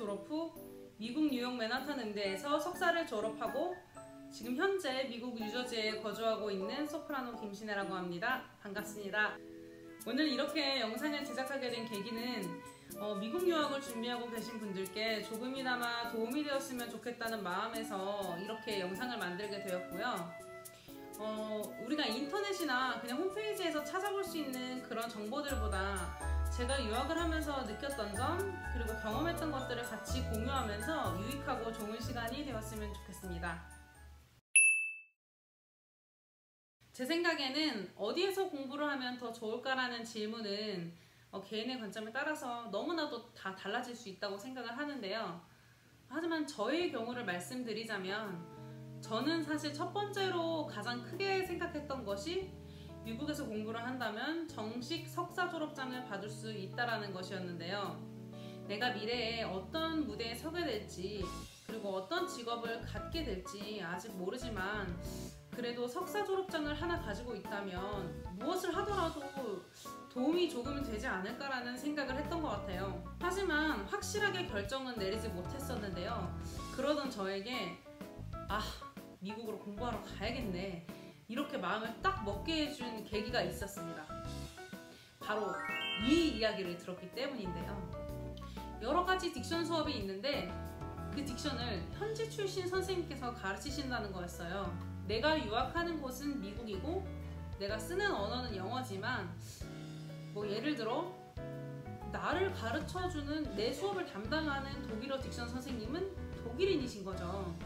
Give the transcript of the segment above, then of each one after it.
졸업 후 미국 뉴욕 맨하탄 음대에서 석사를 졸업하고 지금 현재 미국 뉴저지에 거주하고 있는 소프라노 김신혜라고 합니다. 반갑습니다. 오늘 이렇게 영상을 제작하게 된 계기는 미국 유학을 준비하고 계신 분들께 조금이나마 도움이 되었으면 좋겠다는 마음에서 이렇게 영상을 만들게 되었고요. 우리가 인터넷이나 그냥 홈페이지에서 찾아볼 수 있는 그런 정보들보다 제가 유학을 하면서 느꼈던 점 그리고 경험했던 것들을 같이 공유하면서 유익하고 좋은 시간이 되었으면 좋겠습니다. 제 생각에는 어디에서 공부를 하면 더 좋을까라는 질문은 개인의 관점에 따라서 너무나도 다 달라질 수 있다고 생각을 하는데요. 하지만 저의 경우를 말씀드리자면 저는 사실 첫 번째로 가장 크게 생각했던 것이 미국에서 공부를 한다면 정식 석사 졸업장을 받을 수 있다는 것이었는데요. 내가 미래에 어떤 무대에 서게 될지 그리고 어떤 직업을 갖게 될지 아직 모르지만 그래도 석사 졸업장을 하나 가지고 있다면 무엇을 하더라도 도움이 조금 되지 않을까라는 생각을 했던 것 같아요. 하지만 확실하게 결정은 내리지 못했었는데요. 그러던 저에게 미국으로 공부하러 가야겠네 이렇게 마음을 딱 먹게 해준 계기가 있었습니다. 바로 이 이야기를 들었기 때문인데요. 여러 가지 딕션 수업이 있는데 그 딕션을 현지 출신 선생님께서 가르치신다는 거였어요. 내가 유학하는 곳은 미국이고 내가 쓰는 언어는 영어지만 예를 들어 나를 가르쳐주는 내 수업을 담당하는 독일어 딕션 선생님은 독일인이신 거죠.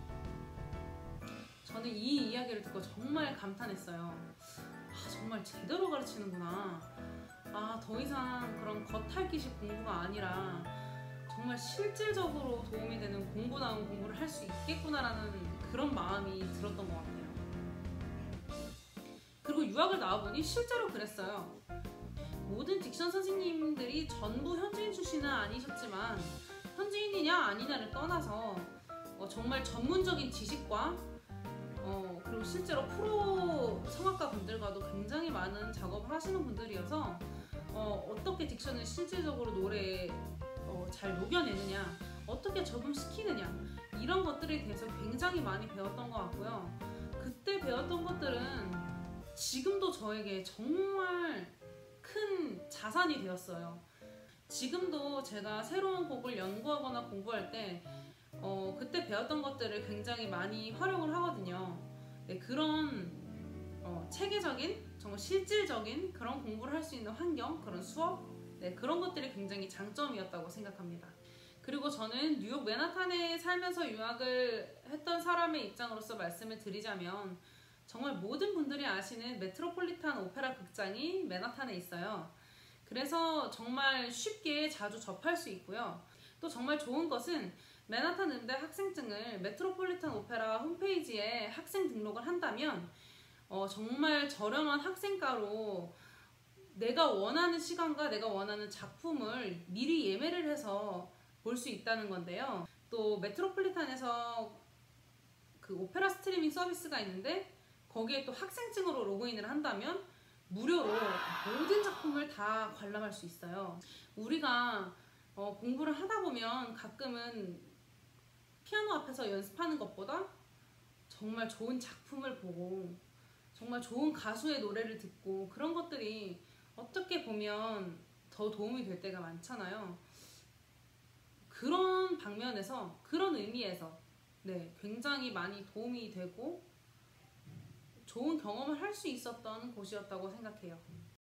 저는 이 이야기를 듣고 정말 감탄했어요. 정말 제대로 가르치는구나. 더 이상 그런 겉핥기식 공부가 아니라 정말 실질적으로 도움이 되는 공부다운 공부를 할 수 있겠구나라는 그런 마음이 들었던 것 같아요. 그리고 유학을 나와보니 실제로 그랬어요. 모든 딕션 선생님들이 전부 현지인 출신은 아니셨지만 현지인이냐 아니냐를 떠나서 정말 전문적인 지식과 그리고 실제로 프로 성악가 분들과도 굉장히 많은 작업을 하시는 분들이어서 어떻게 딕션을 실질적으로 노래에 잘 녹여내느냐, 어떻게 적용시키느냐 이런 것들에 대해서 굉장히 많이 배웠던 것 같고요. 그때 배웠던 것들은 지금도 저에게 정말 큰 자산이 되었어요. 지금도 제가 새로운 곡을 연구하거나 공부할 때 그때 배웠던 것들을 굉장히 많이 활용을 하거든요. 네, 그런 체계적인, 정말 실질적인 그런 공부를 할 수 있는 환경, 그런 수업, 그런 것들이 굉장히 장점이었다고 생각합니다. 그리고 저는 뉴욕 맨하탄에 살면서 유학을 했던 사람의 입장으로서 말씀을 드리자면 정말 모든 분들이 아시는 메트로폴리탄 오페라 극장이 맨하탄에 있어요. 그래서 정말 쉽게 자주 접할 수 있고요. 또 정말 좋은 것은 맨하탄 음대 학생증을 메트로폴리탄 오페라 홈페이지에 학생 등록을 한다면 정말 저렴한 학생가로 내가 원하는 시간과 내가 원하는 작품을 미리 예매를 해서 볼 수 있다는 건데요. 또 메트로폴리탄에서 그 오페라 스트리밍 서비스가 있는데 거기에 또 학생증으로 로그인을 한다면 무료로 모든 작품을 다 관람할 수 있어요. 우리가 공부를 하다 보면 가끔은 피아노 앞에서 연습하는 것보다 정말 좋은 작품을 보고 정말 좋은 가수의 노래를 듣고 그런 것들이 어떻게 보면 더 도움이 될 때가 많잖아요. 그런 방면에서, 그런 의미에서 굉장히 많이 도움이 되고 좋은 경험을 할 수 있었던 곳이었다고 생각해요.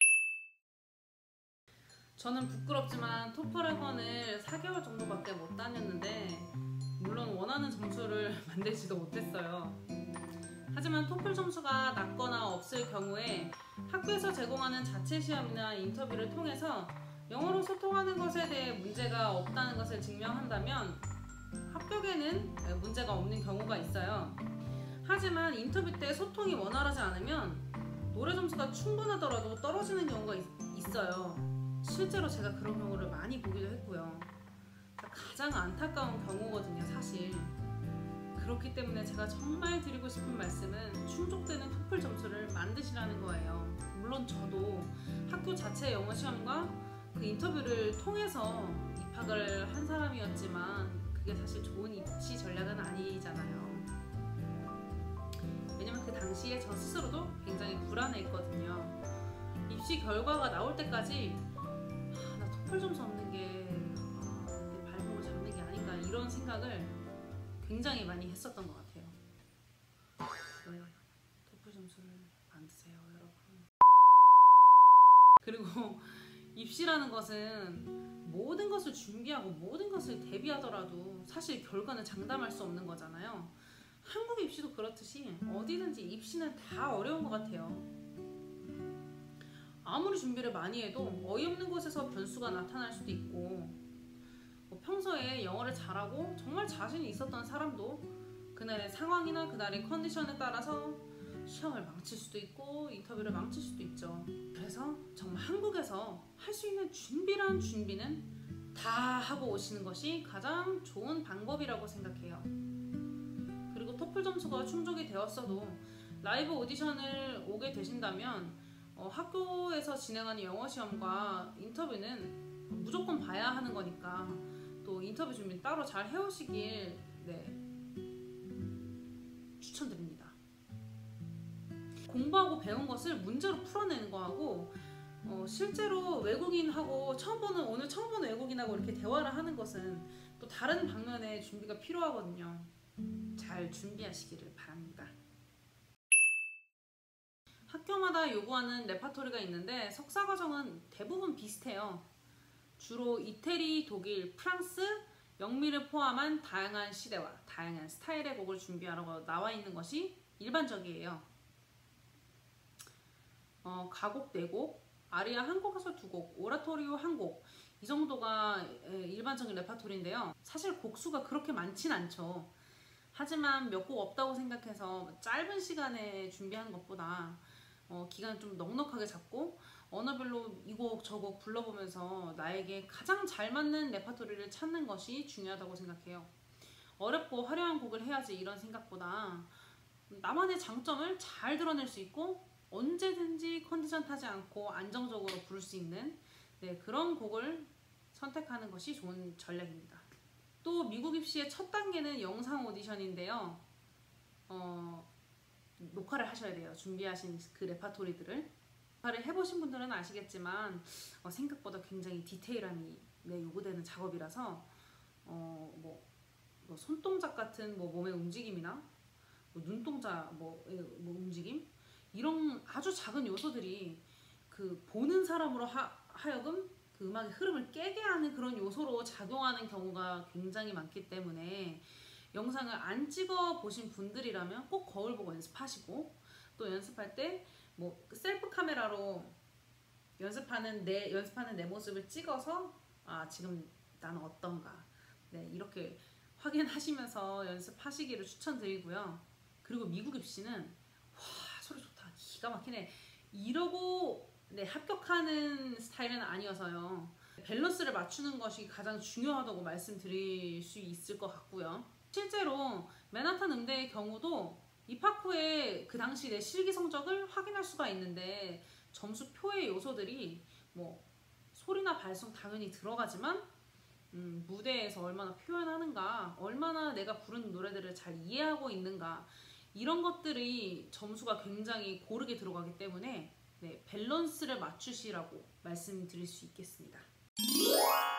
저는 부끄럽지만 토플 학원을 4개월 정도밖에 못 다녔는데 물론 원하는 점수를 만들지도 못했어요. 하지만 토플 점수가 낮거나 없을 경우에 학교에서 제공하는 자체 시험이나 인터뷰를 통해서 영어로 소통하는 것에 대해 문제가 없다는 것을 증명한다면 합격에는 문제가 없는 경우가 있어요. 하지만 인터뷰 때 소통이 원활하지 않으면 노래 점수가 충분하더라도 떨어지는 경우가 있어요. 실제로 제가 그런 경우를 많이 보기도 했고요. 가장 안타까운 경우거든요, 사실. 그렇기 때문에 제가 정말 드리고 싶은 말씀은 충족되는 토플 점수를 만드시라는 거예요. 물론 저도 학교 자체 영어 시험과 그 인터뷰를 통해서 입학을 한 사람이었지만 그게 사실 좋은 입시 전략은 아니잖아요. 왜냐면 그 당시에 저 스스로도 굉장히 불안해했거든요. 입시 결과가 나올 때까지 나 토플 점수 없는 게 내 발목을 잡는 게 아닌가 이런 생각을 굉장히 많이 했었던 것 같아요. 네, 토플 점수를 만드세요, 여러분. 그리고 입시라는 것은 모든 것을 준비하고 모든 것을 대비하더라도 사실 결과는 장담할 수 없는 거잖아요. 한국 입시도 그렇듯이 어디든지 입시는 다 어려운 것 같아요. 아무리 준비를 많이 해도 어이없는 곳에서 변수가 나타날 수도 있고, 평소에 영어를 잘하고 정말 자신이 있었던 사람도 그날의 상황이나 그날의 컨디션에 따라서 시험을 망칠 수도 있고 인터뷰를 망칠 수도 있죠. 그래서 정말 한국에서 할 수 있는 준비란 준비는 다 하고 오시는 것이 가장 좋은 방법이라고 생각해요. 그리고 토플 점수가 충족이 되었어도 라이브 오디션을 오게 되신다면 학교에서 진행하는 영어 시험과 인터뷰는 무조건 봐야 하는 거니까 또 인터뷰 준비 따로 잘 해오시길 추천드립니다. 공부하고 배운 것을 문제로 풀어내는 거하고 실제로 외국인하고 오늘 처음 보는 외국인하고 이렇게 대화를 하는 것은 또 다른 방면의 준비가 필요하거든요. 잘 준비하시기를 바랍니다. 학교마다 요구하는 레파토리가 있는데 석사과정은 대부분 비슷해요. 주로 이태리, 독일, 프랑스, 영미를 포함한 다양한 시대와 다양한 스타일의 곡을 준비하라고 나와 있는 것이 일반적이에요. 가곡 4곡, 아리아 1곡에서 2곡, 오라토리오 1곡, 이 정도가 일반적인 레파토리인데요. 사실 곡수가 그렇게 많진 않죠. 하지만 몇 곡 없다고 생각해서 짧은 시간에 준비하는 것보다 기간을 좀 넉넉하게 잡고 언어별로 이 곡 저 곡 불러보면서 나에게 가장 잘 맞는 레파토리를 찾는 것이 중요하다고 생각해요. 어렵고 화려한 곡을 해야지 이런 생각보다 나만의 장점을 잘 드러낼 수 있고 언제든지 컨디션 타지 않고 안정적으로 부를 수 있는 그런 곡을 선택하는 것이 좋은 전략입니다. 또 미국 입시의 첫 단계는 영상 오디션인데요. 녹화를 하셔야 돼요. 준비하신 그 레파토리들을. 녹화를 해보신 분들은 아시겠지만 생각보다 굉장히 디테일함이 요구되는 작업이라서 뭐 손동작 같은 몸의 움직임이나 눈동자 움직임 이런 아주 작은 요소들이 그 보는 사람으로 하여금 그 음악의 흐름을 깨게 하는 그런 요소로 작용하는 경우가 굉장히 많기 때문에 영상을 안 찍어 보신 분들이라면 꼭 거울 보고 연습하시고 또 연습할 때 셀프 카메라로 연습하는 내 모습을 찍어서 지금 나는 어떤가 이렇게 확인하시면서 연습하시기를 추천드리고요. 그리고 미국 입시는 소리 좋다, 기가 막히네 이러고 합격하는 스타일은 아니어서요. 밸런스를 맞추는 것이 가장 중요하다고 말씀드릴 수 있을 것 같고요. 실제로 맨하탄 음대의 경우도 입학 후에 그 당시 내 실기 성적을 확인할 수가 있는데 점수표의 요소들이 소리나 발성 당연히 들어가지만 무대에서 얼마나 표현하는가, 얼마나 내가 부르는 노래들을 잘 이해하고 있는가 이런 것들이 점수가 굉장히 고르게 들어가기 때문에 밸런스를 맞추시라고 말씀드릴 수 있겠습니다.